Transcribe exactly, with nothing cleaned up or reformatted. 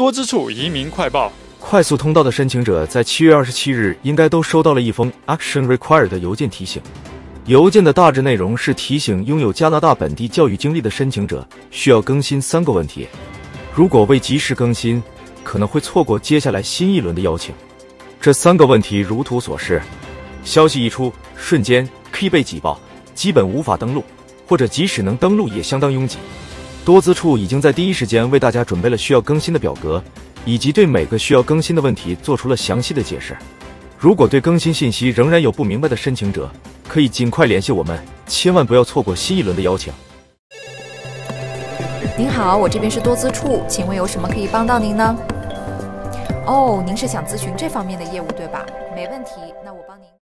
多之处移民快报： 快速通道的申请者在七月二十七日应该都收到了一封 Action Required 的邮件提醒。邮件的大致内容是提醒拥有加拿大本地教育经历的申请者需要更新三个问题，如果未及时更新，可能会错过接下来新一轮的邀请。这三个问题如图所示，消息一出，瞬间可以被挤爆，基本无法登录，或者即使能登录也相当拥挤。多资处已经在第一时间为大家准备了需要更新的表格，以及对每个需要更新的问题做出了详细的解释。如果对更新信息仍然有不明白的申请者，可以尽快联系我们，千万不要错过新一轮的邀请。 您好，我这边是多资处，请问有什么可以帮到您呢？哦，您是想咨询这方面的业务对吧？没问题，那我帮您。